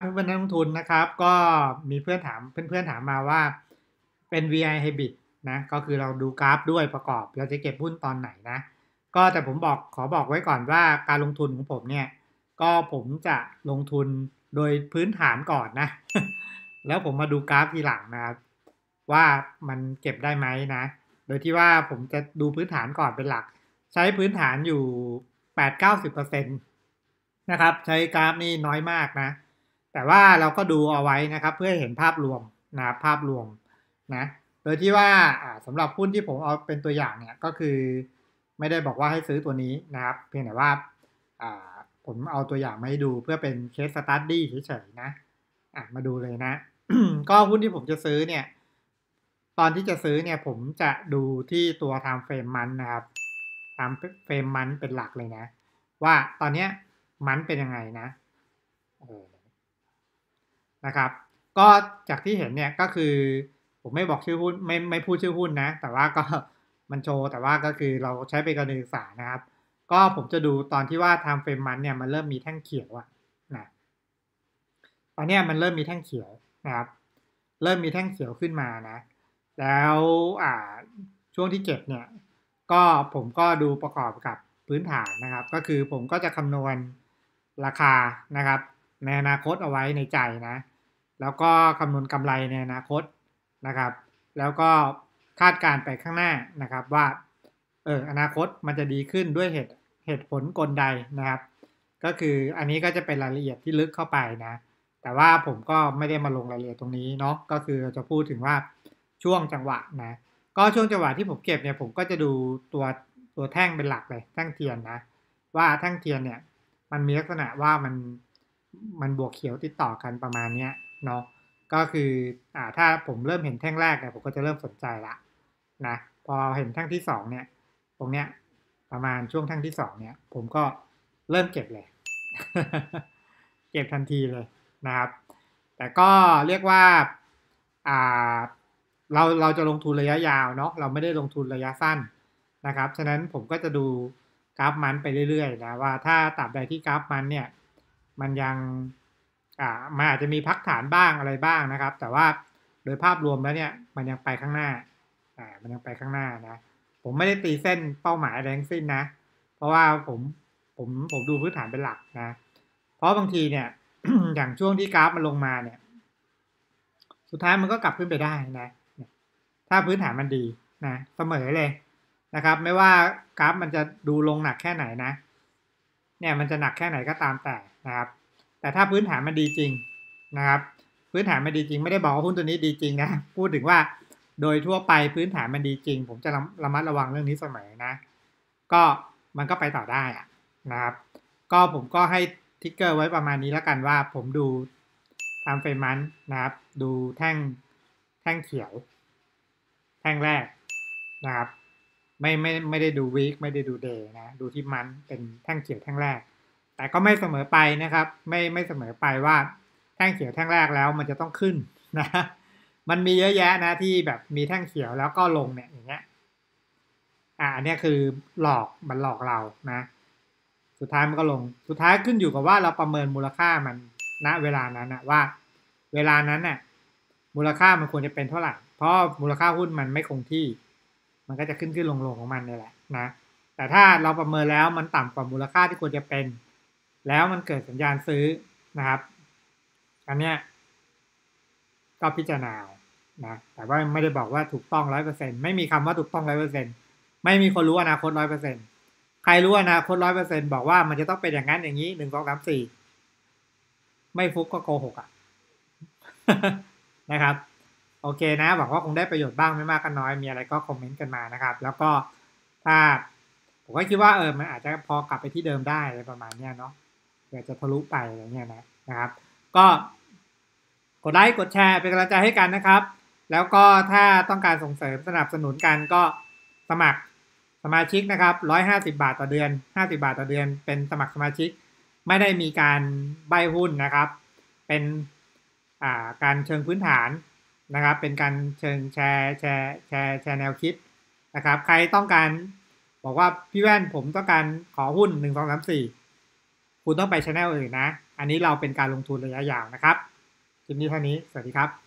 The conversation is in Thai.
เป็นนักลงทุนนะครับก็มีเพื่อนถามมาว่าเป็น VI Hybrid นะก็คือเราดูกราฟด้วยประกอบเราจะเก็บหุ้นตอนไหนนะก็แต่ผมขอบอกไว้ก่อนว่าการลงทุนของผมเนี่ยก็ผมจะลงทุนโดยพื้นฐานก่อนนะแล้วผมมาดูกราฟทีหลังนะครับว่ามันเก็บได้ไหมนะโดยที่ว่าผมจะดูพื้นฐานก่อนเป็นหลักใช้พื้นฐานอยู่8-90%นะครับใช้กราฟนี่น้อยมากนะ แต่ว่าเราก็ดูเอาไว้นะครับเพื่อให้เห็นภาพรวมนะครับภาพรวมนะโดยที่ว่าสำหรับหุ้นที่ผมเอาเป็นตัวอย่างเนี่ยก็คือไม่ได้บอกว่าให้ซื้อตัวนี้นะครับเพียงแต่ว่าอ่าผมเอาตัวอย่างมาให้ดูเพื่อเป็นเคสสตัดดี้เฉยๆนะมาดูเลยนะ ก็หุ้นที่ผมจะซื้อเนี่ยตอนที่จะซื้อเนี่ยผมจะดูที่ตัว time frame มันนะครับ time frame มันเป็นหลักเลยนะว่าตอนเนี้ยมันเป็นยังไงนะนะครับก็จากที่เห็นเนี่ยก็คือผมไม่บอกชื่อหุ้นไม่พูดชื่อหุ้นนะแต่ว่าก็มันโชว์แต่ว่าก็คือเราใช้เป็นการศึกษานะครับก็ผมจะดูตอนที่ว่า time frame มันเนี่ยมันเริ่มมีแท่งเขียวอะนะตอนนี้มันเริ่มมีแท่งเขียวนะครับเริ่มมีแท่งเขียวขึ้นมานะแล้วช่วงที่เก็บเนี่ยก็ผมก็ดูประกอบกับพื้นฐานนะครับก็คือผมก็จะคำนวณราคานะครับในอนาคตเอาไว้ในใจนะแล้วก็คำนวณกำไรในอนาคตนะครับแล้วก็คาดการไปข้างหน้านะครับว่าอนาคตมันจะดีขึ้นด้วยเหตุผลกลใดนะครับก็คืออันนี้ก็จะเป็นรายละเอียดที่ลึกเข้าไปนะแต่ว่าผมก็ไม่ได้มาลงรายละเอียดตรงนี้เนาะก็คือเราจะพูดถึงว่าช่วงจังหวะนะก็ช่วงจังหวะที่ผมเก็บเนี่ยผมก็จะดูตัวแท่งเป็นหลักเลยแท่งเทียนนะว่าแท่งเทียนเนี่ยมันมีลักษณะว่ามันบวกเขียวติดต่อกันประมาณเนี้ยเนาะก็คือถ้าผมเริ่มเห็นแท่งแรกเนี่ยผมก็จะเริ่มสนใจละนะพอเห็นแท่งที่สองเนี่ยตรงเนี้ยประมาณช่วงแท่งที่สองเนี่ยผมก็เริ่มเก็บเลย เก็บทันทีเลยนะครับแต่ก็เรียกว่าอ่าเราจะลงทุนระยะยาวเนาะเราไม่ได้ลงทุนระยะสั้นนะครับฉะนั้นผมก็จะดูกราฟมันไปเรื่อยๆนะว่าถ้าตราบใดที่กราฟมันเนี่ยมันยังมันอาจจะมีพักฐานบ้างอะไรบ้างนะครับแต่ว่าโดยภาพรวมแล้วเนี่ยมันยังไปข้างหน้ามันยังไปข้างหน้านะผมไม่ได้ตีเส้นเป้าหมายอะไรทั้งสิ้นนะเพราะว่าผมดูพื้นฐานเป็นหลักนะเพราะบางทีเนี่ย อย่างช่วงที่กราฟมันลงมาเนี่ยสุดท้ายมันก็กลับขึ้นไปได้นะถ้าพื้นฐานมันดีนะเสมอเลยนะครับไม่ว่ากราฟมันจะดูลงหนักแค่ไหนนะเนี่ยมันจะหนักแค่ไหนก็ตามแต่นะครับแต่ถ้าพื้นฐานมันดีจริงนะครับพื้นฐานมันดีจริงไม่ได้บอกว่าหุ้นตัวนี้ดีจริงนะพูดถึงว่าโดยทั่วไปพื้นฐานมันดีจริงผมจะระมัดระวังเรื่องนี้เสมอนะก็มันก็ไปต่อได้นะครับก็ผมก็ให้ทิกเกอร์ไว้ประมาณนี้แล้วกันว่าผมดูtime frame month นะครับดูแท่งเขียวแท่งแรกนะครับไม่ได้ดู week ไม่ได้ดู day นะดูที่มันเป็นแท่งเขียวแท่งแรกแต่ก็ไม่เสมอไปนะครับไม่เสมอไปว่าแท่งเขียวแท่งแรกแล้วมันจะต้องขึ้นนะมันมีเยอะแยะนะที่แบบมีแท่งเขียวแล้วก็ลงเนี่ยอย่างเงี้ยอันนี้คือมันหลอกเรานะสุดท้ายมันก็ลงสุดท้ายขึ้นอยู่กับว่าเราประเมินมูลค่ามันณเวลานั้นนะว่าเวลานั้นน่ะมูลค่ามันควรจะเป็นเท่าไหร่เพราะมูลค่าหุ้นมันไม่คงที่มันก็จะขึ้นลงของมันนี่แหละนะแต่ถ้าเราประเมินแล้วมันต่ำกว่ามูลค่าที่ควรจะเป็นแล้วมันเกิดสัญญาณซื้อนะครับอันเนี้ยก็พิจารณานะแต่ว่าไม่ได้บอกว่าถูกต้อง100%ไม่มีคำว่าถูกต้อง100%ไม่มีคนรู้อนาคต100%ใครรู้อนาคต100%บอกว่ามันจะต้องเป็นอย่างนั้นอย่างนี้1 2 3 4ไม่ฟุกก็โกหกนะครับโอเคนะหวังว่าคงได้ประโยชน์บ้างไม่มากก็น้อยมีอะไรก็คอมเมนต์กันมานะครับแล้วก็ถ้าผมก็คิดว่ามันอาจจะพอกลับไปที่เดิมได้อะไรประมาณนี้เนาะเผื่อจะทะลุไปอะไรเงี้ยนะครับก็กดไลค์กดแชร์เป็นกำลังใจให้กันนะครับแล้วก็ถ้าต้องการส่งเสริมสนับสนุนกันก็สมัครสมาชิกนะครับ150 บาทต่อเดือน50 บาทต่อเดือนเป็นสมัครสมาชิกไม่ได้มีการใบหุ้นนะครับเป็นการเชิงพื้นฐานนะครับเป็นการเชิงแชร์แนวคิดนะครับใครต้องการบอกว่าพี่แว่นผมต้องการขอหุ้น1 2 3 4 คุณต้องไป channel อื่นนะอันนี้เราเป็นการลงทุนระยะยาวนะครับคลิปนี้เท่านี้สวัสดีครับ